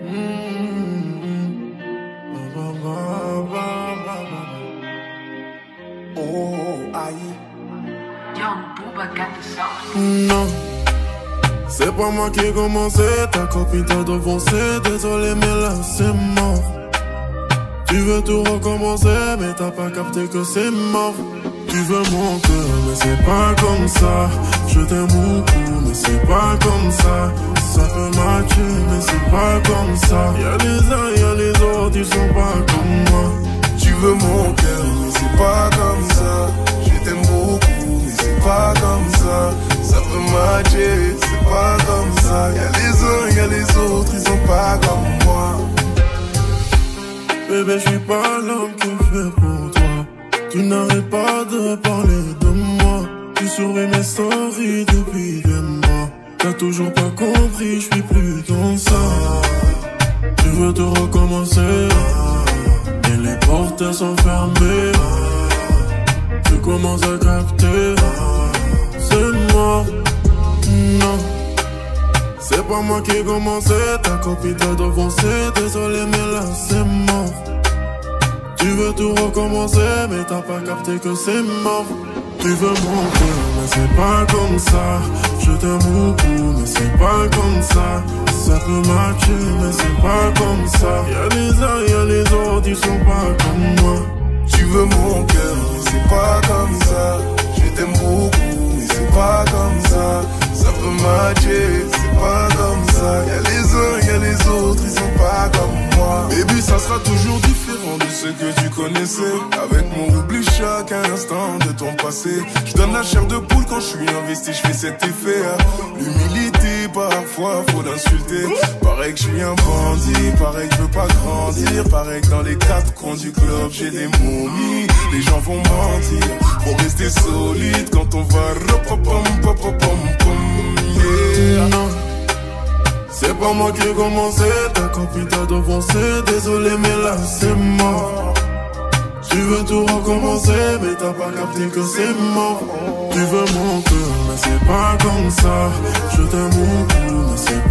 Oh, aïe. Young Booba got the sauce. Non, c'est pas moi qui ai commencé, ta copine t'a devancé. Désolé mais là c'est mort. Tu veux tout recommencer mais t'as pas capté que c'est mort. Tu veux mon cœur mais c'est pas comme ça. Je t'aime beaucoup mais c'est pas comme ça. Ça peut matcher mais c'est pas comme ça. Y'a les uns, y'a les autres, ils sont pas comme moi. Tu veux mon cœur, mais c'est pas comme ça. Je t'aime beaucoup, mais c'est pas comme ça. Ça peut matcher, c'est pas comme ça. Y'a les uns, y'a les autres, ils sont pas comme moi. Bébé, je suis pas l'homme qui est fait pour toi. Tu n'arrêtes pas de parler de moi. Tu surveilles mes stories depuis des mois. T'as toujours pas compris, je suis plus dans ça. Tu veux te recommencer et les portes sont fermées. Tu commences à capter, c'est mort. Non, c'est pas moi qui ai commencé. Ta copine t'a devancé. Désolé mais là c'est mort. Tu veux tout recommencer mais t'as pas capté que c'est mort. Tu veux mon cœur mais c'est pas comme ça. Je t'aime beaucoup mais c'est pas comme ça. Ça peut matcher mais c'est pas comme ça. Y'a les uns, y'a les autres, ils sont pas comme moi. Tu veux mon cœur, mais c'est pas comme ça. Je t'aime beaucoup, mais c'est pas comme ça. Ça peut matcher, c'est pas comme ça. Y'a les uns, y'a les autres, ils sont pas comme moi. Baby, ça sera toujours différent de ce que tu connaissais. Avec mon oubli chaque instant de ton passé. Je donne la chair de poule quand je suis investi, je fais cet effet. L'humilité, parfois faut l'insulter. Pareil que je suis un bandit, pareil que je veux pas grandir. Pareil que dans les quatre coins du club j'ai des momies. Les gens vont mentir, faut rester solide quand on va yeah. Non, c'est pas moi qui ai commencé. Ta copine t'a devancé. Désolé mais là c'est mort. Tu veux tout recommencer mais t'as pas capté que c'est mort. Tu veux mon cœur mais c'est pas comme ça. Je t'aime beaucoup mais c'est